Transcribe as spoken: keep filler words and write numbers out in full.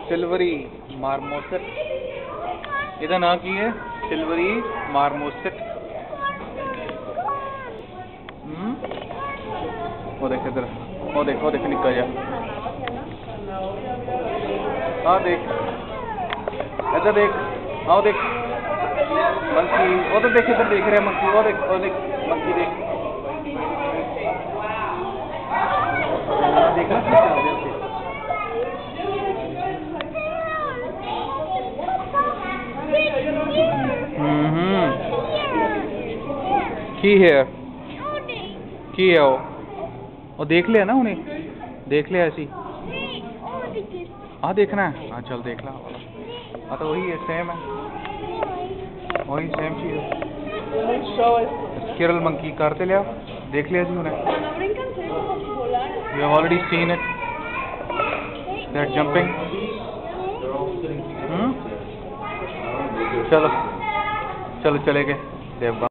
Silvery marmoset, ਇਹਦਾ ਨਾਂ ਕੀ ਹੈ? Silvery marmoset. हम्म वो देख इधर, वो देख वो देख निक्का जा, हाँ देख इधर देख, हाँ देख मंकी, वो तो देख इधर देख रहे मंकी, वो देख वो देख मंकी देख, देखना की है की है वो वो देख लिया ना उन्हें, देख लिया ऐसी, हाँ देखना है, हाँ चल देख ला, हाँ तो वही है, सेम है, वही सेम चीज है। स्केरल मंकी करते लिया, देख लिया जी उन्हें, we have already seen it, they are jumping. Hmm चलो चलो चले गए देवगा।